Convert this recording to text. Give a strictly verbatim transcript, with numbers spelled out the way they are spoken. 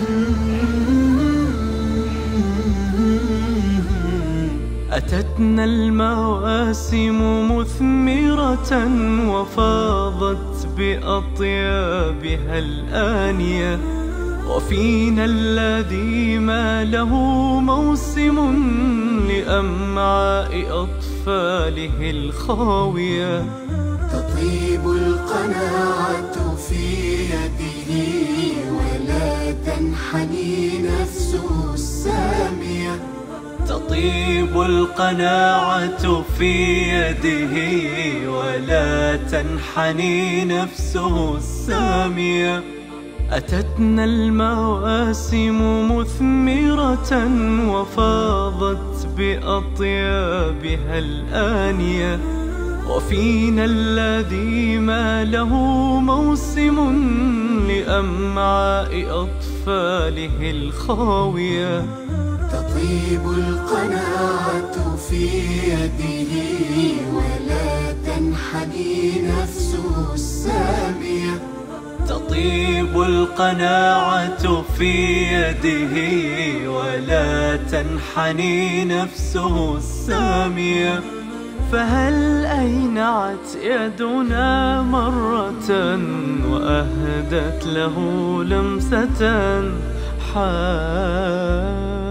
أتتنا المواسم مثمرة وفاضت بأطيابها الآنية، وفينا الذي ما له موسم لأمعاء أطفاله الخاوية. تطيب القناعة في يده ولا تنحني نفسه السامية. تطيب القناعة في يده ولا تنحني نفسه السامية. أتتنا المواسم مثمرة وفاضت بأطيابها الآنية، وفينا الذي ما له موسم لأمعاء أطفاله الخاوية. تطيب القناعة في يده ولا تنحني نفسه السامية. تطيب القناعة في يده ولا تنحني نفسه السامية. فهل أينعت يدنا مرة وأهدت له لمسة حار